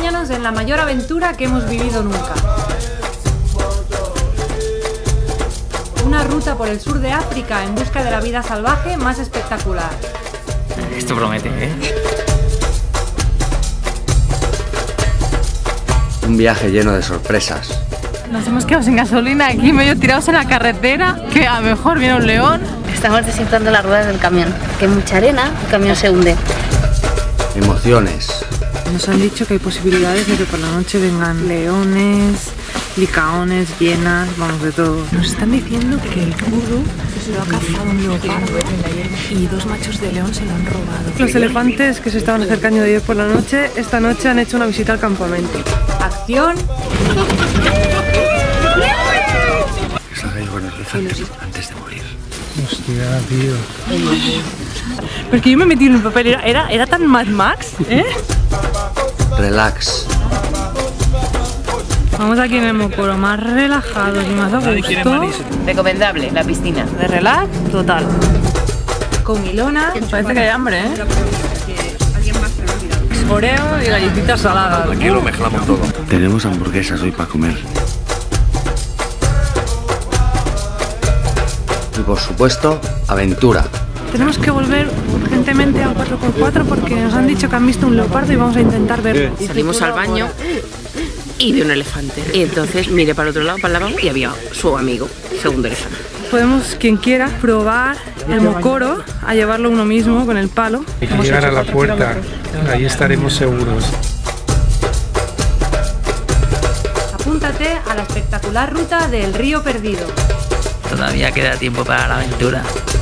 Acompáñanos en la mayor aventura que hemos vivido nunca. Una ruta por el sur de África en busca de la vida salvaje más espectacular. Esto promete, ¿eh? Un viaje lleno de sorpresas. Nos hemos quedado sin gasolina aquí medio tirados en la carretera, que a lo mejor viene un león. Estamos desinflando las ruedas del camión, que hay mucha arena, el camión se hunde. Emociones. Nos han dicho que hay posibilidades de que por la noche vengan leones, licaones, hienas, vamos, de todo. Nos están diciendo que el kurdo se lo ha cazado un leopardo y 2 machos de león se lo han robado. Los elefantes que se estaban acercando ayer por la noche, esta noche han hecho una visita al campamento. Acción. Salga yo con el elefante antes de morir. Hostia, tío. Porque yo me metí en el papel, era tan Mad Max, ¿eh? Relax. Vamos aquí en el Mokoro, más relajados y más a gusto. Recomendable, la piscina. De relax, total. Con Ilona. Parece que hay hambre, ¿eh? Oreo y galletitas saladas. Aquí lo mezclamos todo. Tenemos hamburguesas hoy para comer. Y por supuesto, aventura. Tenemos que volver urgentemente al 4x4 porque nos han dicho que han visto un leopardo y vamos a intentar verlo. Salimos al baño y vi un elefante. Y entonces miré para el otro lado, para el lavabo, y había su amigo, segundo elefante. Podemos, quien quiera, probar el Mokoro, a llevarlo uno mismo con el palo. Hay que llegar a la puerta, ahí estaremos seguros. Apúntate a la espectacular ruta del Río Perdido. Todavía queda tiempo para la aventura.